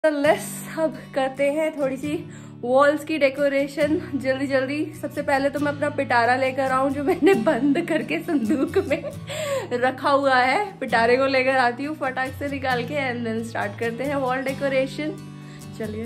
Let's अब करते हैं थोड़ी सी वॉल्स की डेकोरेशन जल्दी जल्दी। सबसे पहले तो मैं अपना पिटारा लेकर आऊं जो मैंने बंद करके संदूक में रखा हुआ है। पिटारे को लेकर आती हूँ फटाक से निकाल के एंड देन स्टार्ट करते हैं वॉल डेकोरेशन। चलिए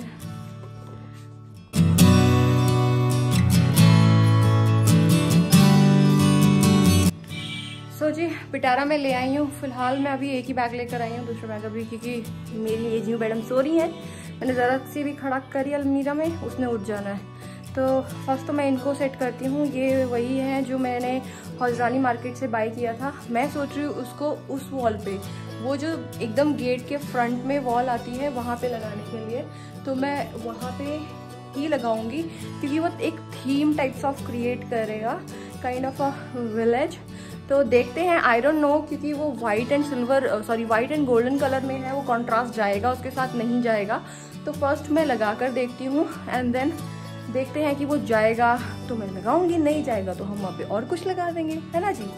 जी पिटारा में ले आई हूँ। फिलहाल मैं अभी एक ही बैग लेकर आई हूँ, दूसरा बैग अभी क्योंकि मेरी एज न्यू मैडम सो रही है। मैंने ज़रा सी भी खड़ा करी अलमीरा में, उसने उठ जाना है। तो फर्स्ट तो मैं इनको सेट करती हूँ। ये वही है जो मैंने हौजरानी मार्केट से बाय किया था। मैं सोच रही हूँ उसको उस वॉल पे, वो जो एकदम गेट के फ्रंट में वॉल आती है वहाँ पे लगाने के लिए, तो मैं वहाँ पे ही लगाऊंगी क्योंकि वो एक थीम टाइप्स ऑफ क्रिएट करेगा, काइंड ऑफ अ विलेज। तो देखते हैं, आई डोंट नो, क्योंकि वो वाइट एंड गोल्डन कलर में है, वो कॉन्ट्रास्ट जाएगा उसके साथ नहीं जाएगा। तो फर्स्ट मैं लगा कर देखती हूँ एंड देन देखते हैं कि वो जाएगा तो मैं लगाऊंगी, नहीं जाएगा तो हम वहाँ पे और कुछ लगा देंगे, है ना जी।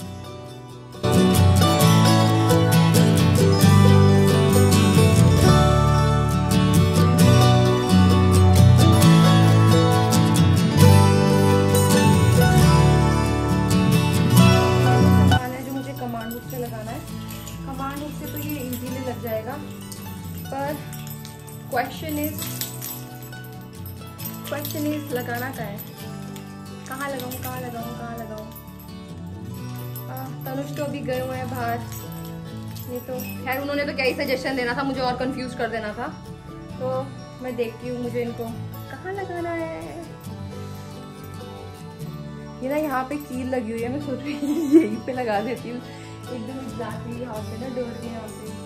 पर क्वेश्चन इज लगाना क्या है, कहाँ लगाऊं। तनुष तो अभी गए हुए हैं बाहर। ये तो खैर उन्होंने तो क्या ही सजेशन देना था, मुझे और कंफ्यूज कर देना था। तो मैं देखती हूँ मुझे इनको कहाँ लगाना है। ये ना यहाँ पे कील लगी हुई है, मैं सोच रही हूँ यहीं पे लगा देती हूँ एकदम एग्जैक्टली यहाँ पे ना, डोर के यहाँ पे।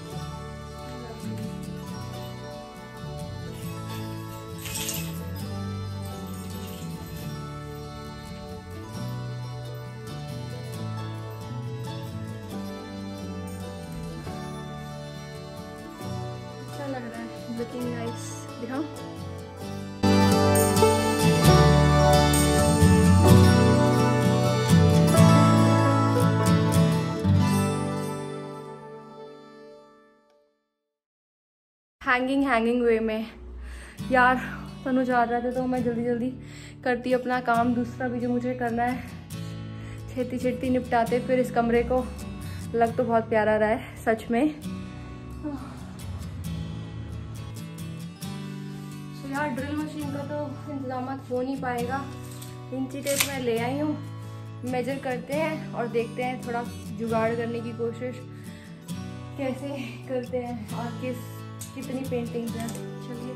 लग रहा है, लुकिंग नाइस। दिखाऊं? हैंगिंग वे में यार तनु जा रहा था तो मैं जल्दी जल्दी करती अपना काम, दूसरा भी जो मुझे करना है छेती निपटाते फिर इस कमरे को। लग तो बहुत प्यारा रहा है सच में। यार ड्रिल मशीन का तो इंतजाम हो नहीं पाएगा। इंची टेप मैं ले आई हूँ, मेजर करते हैं और देखते हैं, थोड़ा जुगाड़ करने की कोशिश कैसे करते हैं और कितनी पेंटिंग्स हैं। चलिए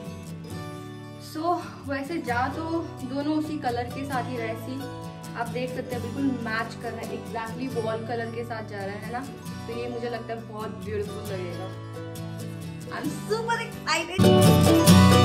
वैसे जा तो दोनों उसी कलर के साथ ही रहे, सी आप देख सकते हैं बिल्कुल मैच कर रहा है, एग्जैक्टली वॉल कलर के साथ जा रहा है ना। तो ये मुझे लगता है बहुत ब्यूटीफुल लगेगा। I am super excited.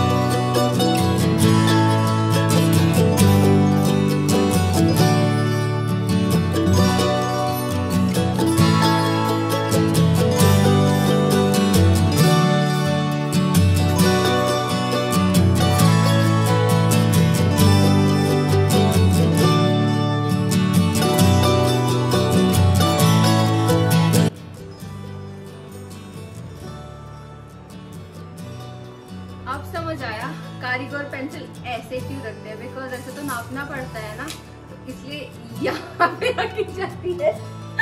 अब समझ आया कारीगर पेंसिल ऐसे क्यों रखते हैं, बिकॉज ऐसे तो नापना पड़ता है ना, तो इसलिए यहाँ पे रखी जाती है।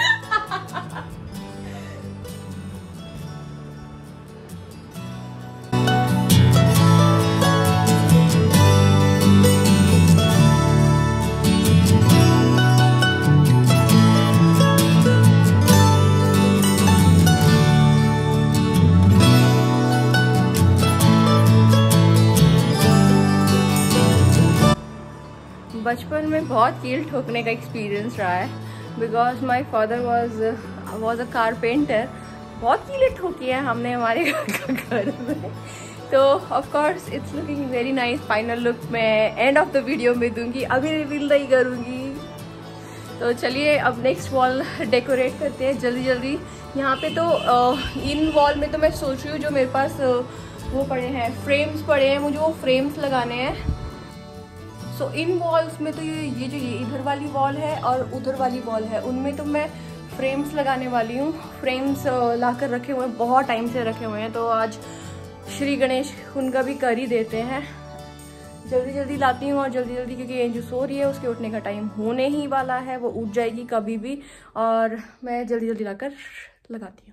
बचपन में बहुत कील ठोकने का एक्सपीरियंस रहा है, because my father was a carpenter. बहुत कीलें ठोकी है हमने हमारे घर में। तो of course it's looking very nice. Final look मैं एंड ऑफ द वीडियो में दूंगी, अभी रिवील नहीं करूँगी। तो चलिए अब नेक्स्ट वॉल डेकोरेट करते हैं जल्दी जल्दी। यहाँ पे तो इन वॉल में तो मैं सोच रही हूँ जो मेरे पास वो पड़े हैं, फ्रेम्स पड़े हैं, मुझे वो फ्रेम्स लगाने हैं। सो इन वॉल्स में तो ये जो ये इधर वाली वॉल है और उधर वाली वॉल है, उनमें तो मैं फ्रेम्स लगाने वाली हूँ। फ्रेम्स लाकर रखे हुए हैं, बहुत टाइम से रखे हुए हैं, तो आज श्री गणेश उनका भी कर ही देते हैं। जल्दी जल्दी लाती हूँ और जल्दी जल्दी, क्योंकि एंजू सो रही है, उसके उठने का टाइम होने ही वाला है, वो उठ जाएगी कभी भी, और मैं जल्दी जल्दी लाकर लगाती हूँ।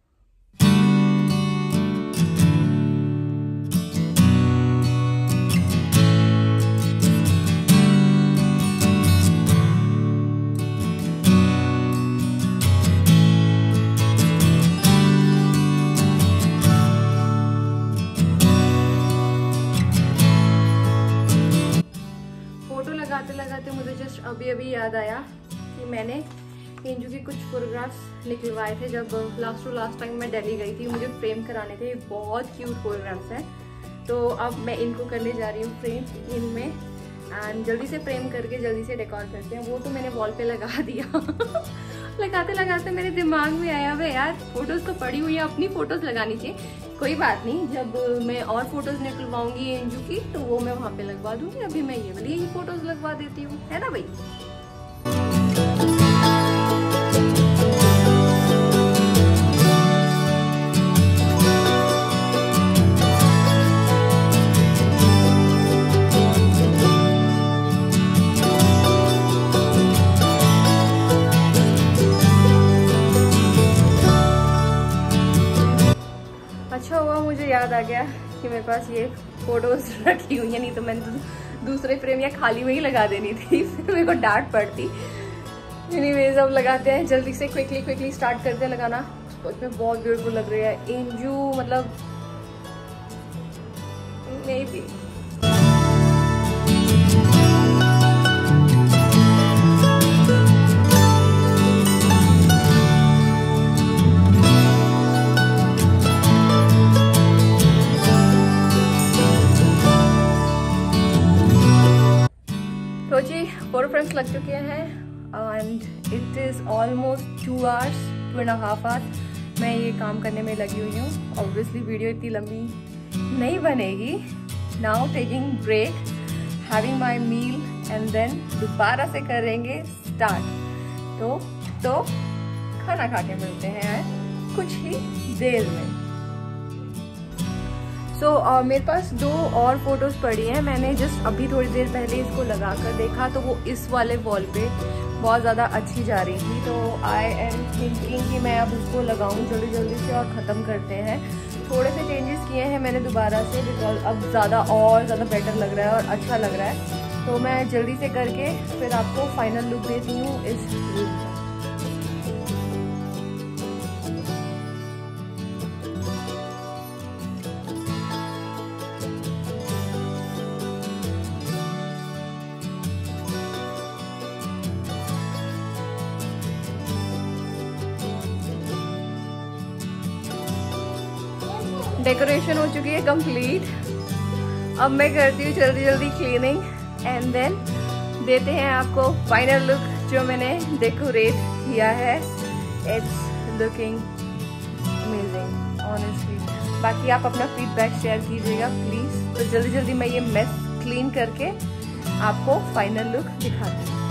लगाते लगाते मुझे जस्ट अभी अभी याद आया कि मैंने एंजू के कुछ फोटोग्राफ्स निकलवाए थे जब लास्ट टाइम मैं दिल्ली गई थी। मुझे फ्रेम कराने थे, बहुत क्यूट फोटोग्राफ्स हैं, तो अब मैं इनको करने जा रही हूँ फ्रेम इनमें, एंड जल्दी से फ्रेम करके जल्दी से डेकोर करते हैं। वो तो मैंने वॉल पे लगा दिया लगाते लगाते मेरे दिमाग में आया भाई यार फोटोज तो पड़ी हुई है, अपनी फोटोज लगानी चाहिए। कोई बात नहीं, जब मैं और फोटोज निकलवाऊंगी एंजू की तो वो मैं वहां पे लगवा दूंगी। अभी मैं ये वाली फोटोज लगवा देती हूँ, है ना भाई। अच्छा हुआ मुझे याद आ गया कि मेरे पास ये फोटोज रखी हुई है, नहीं तो मैंने तो दूसरे फ्रेम या खाली में ही लगा देनी थी, फिर मेरे को डांट पड़ती। एनीवेज अब लगाते हैं जल्दी से, क्विकली स्टार्ट करते हैं लगाना। उसमें बहुत ब्यूटीफुल लग रही है एंजू, मतलब नहीं भी। तो जी फोटो फ्रेम्स लग चुके हैं and it is almost 2.5 hours मैं ये काम करने में लगी हुई हूँ। ऑब्वियसली वीडियो इतनी लंबी नहीं बनेगी। Now taking break, having my meal and then दोबारा से करेंगे स्टार्ट। तो खाना खा के मिलते हैं कुछ ही देर में। मेरे पास 2 और फोटोज पड़ी हैं। मैंने जस्ट अभी थोड़ी देर पहले इसको लगा कर देखा तो वो इस वाले वॉल पे बहुत ज़्यादा अच्छी जा रही थी, तो आई एम थिंकिंग कि मैं अब उसको लगाऊं जल्दी से और ख़त्म करते हैं। थोड़े से चेंजेस किए हैं मैंने दोबारा से, बिकॉज अब ज़्यादा बेटर लग रहा है और अच्छा लग रहा है। तो मैं जल्दी से करके फिर आपको फाइनल लुक देती हूँ इस रूम का। डेकोरेशन हो चुकी है कंप्लीट। अब मैं करती हूँ जल्दी क्लीनिंग एंड देन देते हैं आपको फाइनल लुक जो मैंने डेकोरेट किया है। It's looking amazing honestly. बाकी आप अपना फीडबैक शेयर कीजिएगा प्लीज। तो जल्दी मैं ये मेस क्लीन करके आपको फाइनल लुक दिखाती हूँ।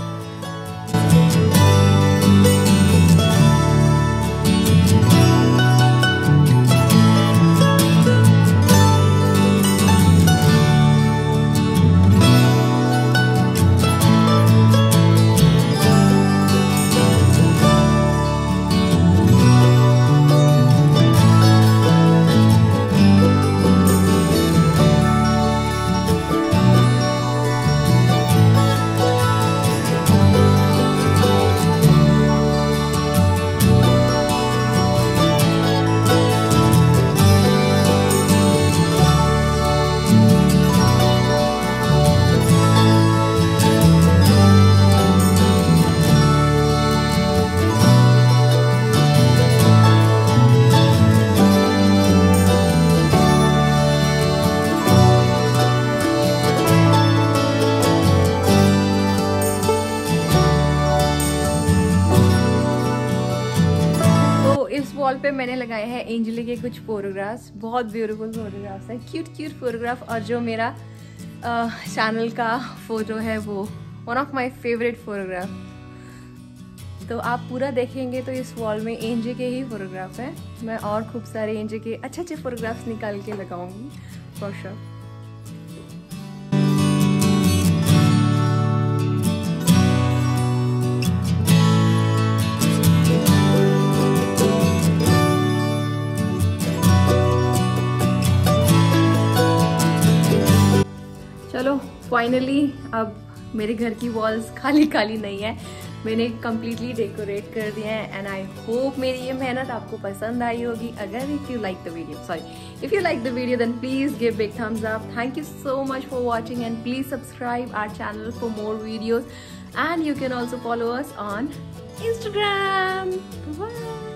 वॉल पे मैंने लगाए हैं एंजली के कुछ फोटोग्राफ्स, बहुत ब्यूटीफुल फोटोग्राफ्स हैं, क्यूट फोटोग्राफ। और जो मेरा चैनल का फोटो है वो one of my favourite photograph. तो आप पूरा देखेंगे तो इस वॉल में एंजे के ही फोटोग्राफ हैं। मैं और खूब सारे एंजे के अच्छे अच्छे फोटोग्राफ्स निकाल के लगाऊंगी फॉर श्योर। चलो फाइनली अब मेरे घर की वॉल्स खाली खाली नहीं है, मैंने कंप्लीटली डेकोरेट कर दिया है। एंड आई होप मेरी ये मेहनत आपको पसंद आई होगी। अगर if you like the video then please give big thumbs up. Thank you so much for watching and please subscribe our channel for more videos and you can also follow us on Instagram. Bye.